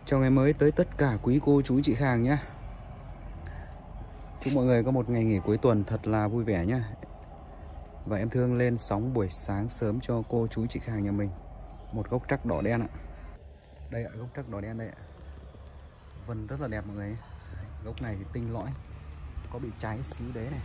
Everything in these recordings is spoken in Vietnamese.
Chào ngày mới tới tất cả quý cô chú chị khách hàng nhé. Chúc mọi người có một ngày nghỉ cuối tuần thật là vui vẻ nhé. Và em Thương lên sóng buổi sáng sớm cho cô chú chị khách hàng nhà mình một gốc trắc đỏ đen ạ. Đây ạ, gốc trắc đỏ đen đây ạ. Vân rất là đẹp mọi người. Gốc này thì tinh lõi, có bị cháy xíu đấy này.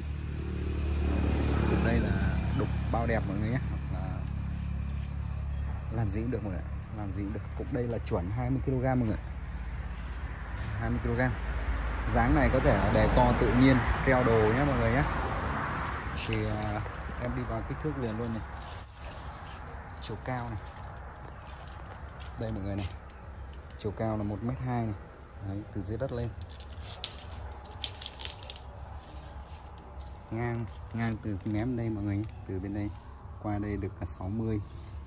Đây là đục bao đẹp mọi người nhé. Hoặc là làm gì cũng được mọi người ạ. Làm gì cũng được. Cục đây là chuẩn 20 kg mọi người. 20 kg. Dáng này có thể để co tự nhiên, treo đồ nhé mọi người nhé. Thì em đi vào kích thước liền luôn này. Chiều cao này. Đây mọi người này. Chiều cao là 1m2 này. Đấy, từ dưới đất lên. Ngang từ mém đây mọi người nhé. Từ bên đây qua đây được là 60.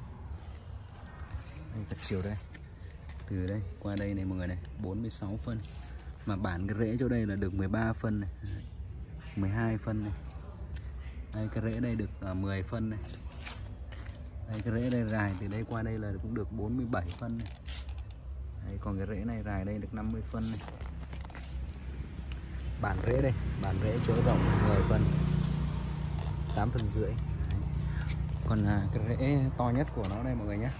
Đây cả chiều đây. Từ đây qua đây này mọi người này, 46 phân. Mà bản cái rễ chỗ đây là được 13 phân này, 12 phân này. Đây cái rễ đây được 10 phân này. Đây cái rễ đây dài từ đây qua đây là cũng được 47 phân này. Đây, còn cái rễ này dài đây được 50 phân này. Bản rễ đây, bản rễ chỗ rộng 10 phân, 8 phân rưỡi. Đấy. Còn cái rễ to nhất của nó đây mọi người nhé.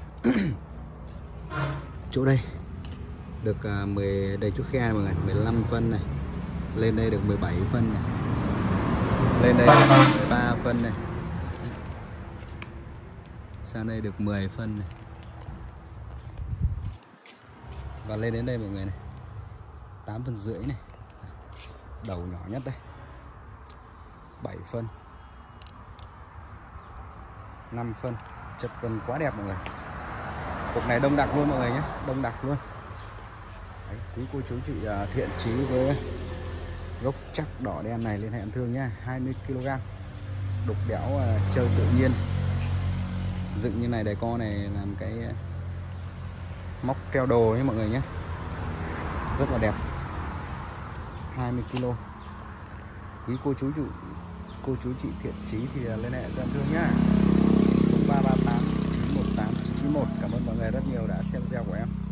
Chỗ đây được 10 đây chút khe mọi người, 15 phân này. Lên đây được 17 phân này. Lên đây được 13 phân này. Sang đây được 10 phân này. Và lên đến đây mọi người này, 8 phân rưỡi này. Đầu nhỏ nhất đây, 7 phân, 5 phân. Chất vân quá đẹp mọi người. Cục này đông đặc luôn mọi người nhé, đông đặc luôn. Đấy, quý cô chú chị thiện chí với gốc trắc đỏ đen này liên hệ em Thương nhá. 20 kg, đục đẽo chơi tự nhiên. Dựng như này để co này làm cái móc treo đồ nhé mọi người nhé. Rất là đẹp. 20 kg. Quý cô chú chị thiện chí thì liên hệ cho em Thương nhá. 0338 918 991. Cảm ơn mọi người rất nhiều đã xem video của em.